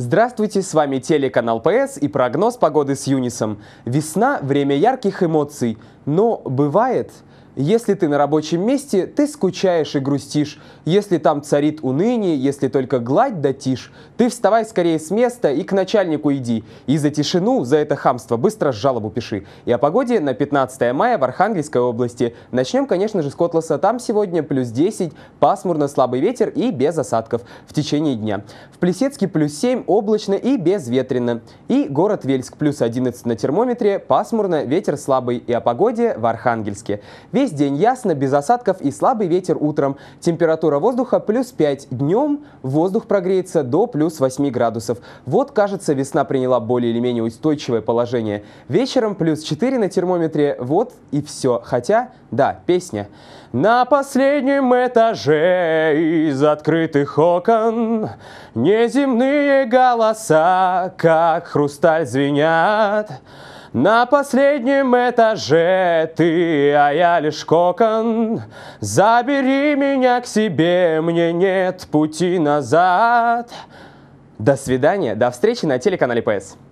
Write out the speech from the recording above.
Здравствуйте, с вами телеканал ПС и прогноз погоды с Юнисом. Весна – время ярких эмоций, но бывает, если ты на рабочем месте, ты скучаешь и грустишь. Если там царит уныние, если только гладь да тишь, ты вставай скорее с места и к начальнику иди. И за тишину, за это хамство быстро жалобу пиши. И о погоде на 15 мая в Архангельской области. Начнем, конечно же, с Котласа. Там сегодня плюс 10, пасмурно, слабый ветер и без осадков в течение дня. В Плесецке плюс 7, облачно и безветренно. И город Вельск плюс 11 на термометре, пасмурно, ветер слабый. И о погоде в Архангельске. Весь день ясно, без осадков и слабый ветер утром. Температура воздуха плюс 5. Днем воздух прогреется до плюс 8 градусов. Вот, кажется, весна приняла более или менее устойчивое положение. Вечером плюс 4 на термометре. Вот и все. Хотя, да, песня. На последнем этаже из открытых окон неземные голоса, как хрусталь, звенят. На последнем этаже ты, а я лишь кокон. Забери меня к себе, мне нет пути назад. До свидания, до встречи на телеканале ПС.